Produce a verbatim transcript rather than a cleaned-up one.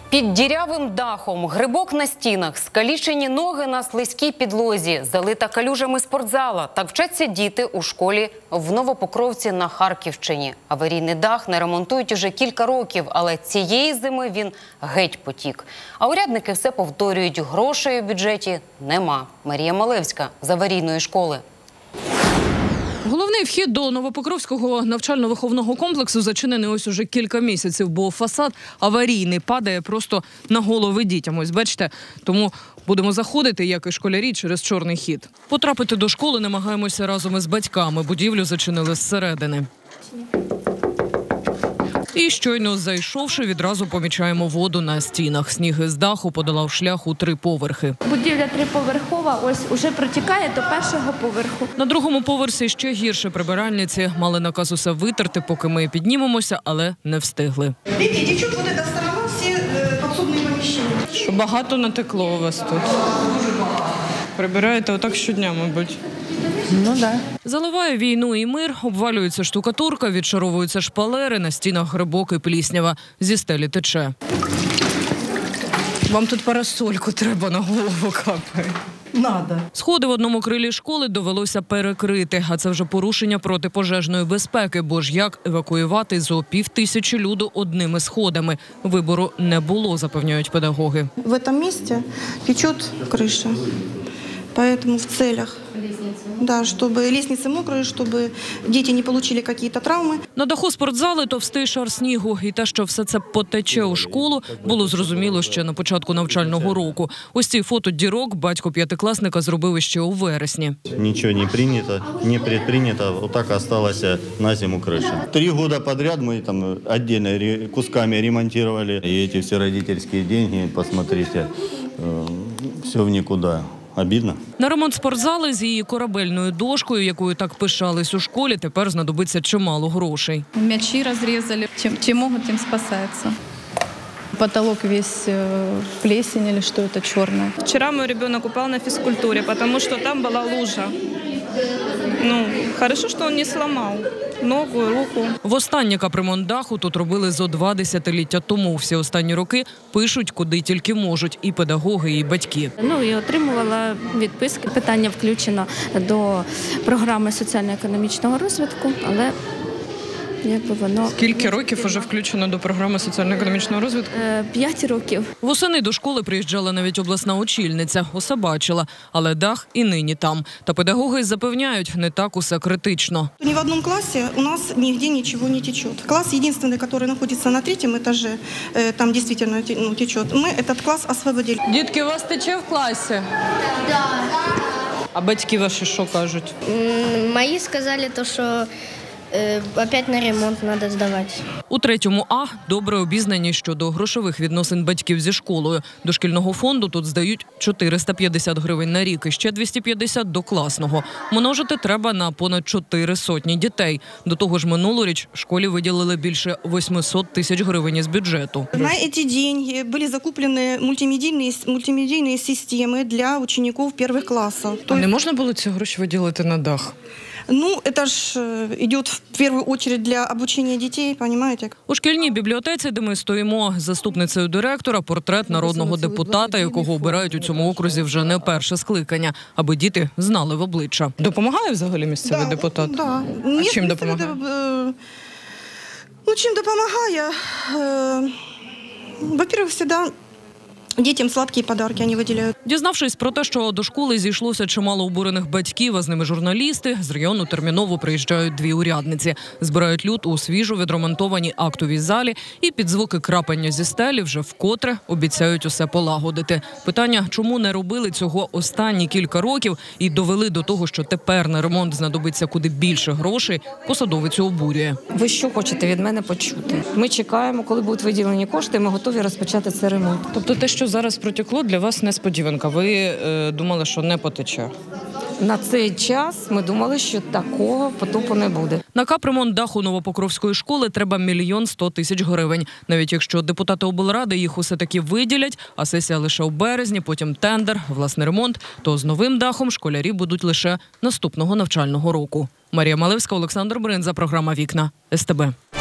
Під дірявим дахом, грибок на стінах, скалічені ноги на слизькій підлозі, залита калюжами спортзала. Так вчаться діти у школі в Новопокровці на Харківщині. Аварійний дах не ремонтують уже кілька років, але цієї зими він геть потік. А урядники все повторюють, грошей у бюджеті нема. Марія Малевська з аварійної школи. Головний вхід до Новопокровського навчально-виховного комплексу зачинений ось уже кілька місяців, бо фасад аварійний, падає просто на голови дітям. Ось бачите, тому будемо заходити, як і школярі, через чорний хід. Потрапити до школи намагаємося разом із батьками. Будівлю зачинили зсередини. І щойно зайшовши, відразу помічаємо воду на стінах. Сніг із даху подолав шлях у три поверхи. Будівля триповерхова, ось уже протікає до першого поверху. На другому поверсі ще гірше. Прибиральниці мали наказ усе витерти, поки ми піднімемося, але не встигли. Видите, течет вот эта сторона, всі підсобні поміщення. Що багато натекло у вас тут? Прибираєте отак щодня, мабуть. Ну да. Заливає війну і мир, обвалюється штукатурка, відшаровуються шпалери, на стінах грибок і пліснява. Зі стелі тече. Вам тут парасольку треба, на голову капає. Надо. Сходи в одному крилі школи довелося перекрити, а це вже порушення протипожежної безпеки, бо ж як евакуювати зо півтисячі люду одними сходами. Вибору не було, запевняють педагоги. В этом месте течет крыша, поэтому в целях, да, чтобы лестницы мокрые, чтобы дети не получили какие-то травмы. На даху спортзали товстий шар снігу. І те, що все це потече у школу, було зрозуміло ще на початку навчального року. Ось ці фото дірок батько п'ятикласника зробив ще у вересні. Ничего не принято, не предпринято, вот так осталась на зиму крыша. Три года подряд мы там отдельно кусками ремонтировали. И эти все родительские деньги, посмотрите, все в никуда. Обідно. На ремонт спортзали з її корабельною дошкою, якою так пишались у школі, тепер знадобиться чимало грошей. Мячи разрезали. Чем, чем могут, тем спасаются. Потолок весь в плесень или что это черное. Вчера мой ребенок упал на физкультуре, потому что там была лужа. Ну, хорошо, что он не сломал ногу, руку. Востаннє капремонт даху тут робили зо два десятиліття тому. Всі останні роки пишуть, куди тільки можуть, і педагоги, і батьки. Ну і отримувала відписки. Питання включено до програми соціально-економічного розвитку, але якби воно... Скільки років уже включено до програми соціально-економічного розвитку? П'ять років. Восени до школи приїжджала навіть обласна очільниця. Усе бачила, але дах і нині там. Та педагоги запевняють, не так усе критично. Ни в одном классе у нас нигде ничего не течет. Класс единственный, который находится на третьем этаже, там действительно ну, течет. Мы этот класс освободили. Дітки, у вас тече в класі? Да. А батьки ваші що кажуть? Мої сказали, то, що опять на ремонт треба здавати. У третьому А добре обізнані щодо грошових відносин батьків зі школою. До шкільного фонду тут здають чотириста п'ятдесят гривень на рік і ще двісті п'ятдесят до класного. Множити треба на понад чотири сотні дітей. До того ж минулоріч школі виділили більше восьмисот тисяч гривень із бюджету. На ці гроші були закуплені мультимедійні, мультимедійні системи для учнів перших класів. А не можна було ці гроші виділити на дах? Ну, это ж идет в первую очередь для обучения детей, понимаете? У шкільній бібліотеці, де ми стоїмо, заступницею директора, портрет народного депутата, якого обирають у цьому окрузі вже не перше скликання, аби діти знали в обличчя. Допомагає взагалі місцевий да, депутат? Да. А чим допомагає? Ну, чим допомагає? Во-первых, всегда дітям сладкі подарки вони виділяють. Дізнавшись про те, що до школи зійшлося чимало обурених батьків, а з ними журналісти, з району терміново приїжджають дві урядниці. Збирають люд у свіжо відремонтованій актовій залі і під звуки крапання зі стелі вже вкотре обіцяють усе полагодити. Питання, чому не робили цього останні кілька років і довели до того, що тепер на ремонт знадобиться куди більше грошей, посадовицю обурює. Ви що хочете від мене почути? Ми чекаємо, коли будуть виділені кошти, ми готові розпочати цей ремонт. Тобто те, що зараз протекло, для вас несподіванка. Ви е, думали, що не потече? На цей час ми думали, що такого потопу не буде. На капремонт даху Новопокровської школи треба мільйон сто тисяч гривень. Навіть якщо депутати облради їх усе-таки виділять, а сесія лише у березні, потім тендер, власний ремонт, то з новим дахом школярі будуть лише наступного навчального року. Марія Малевська, Олександр Бринза, програма «Вікна», ес те бе.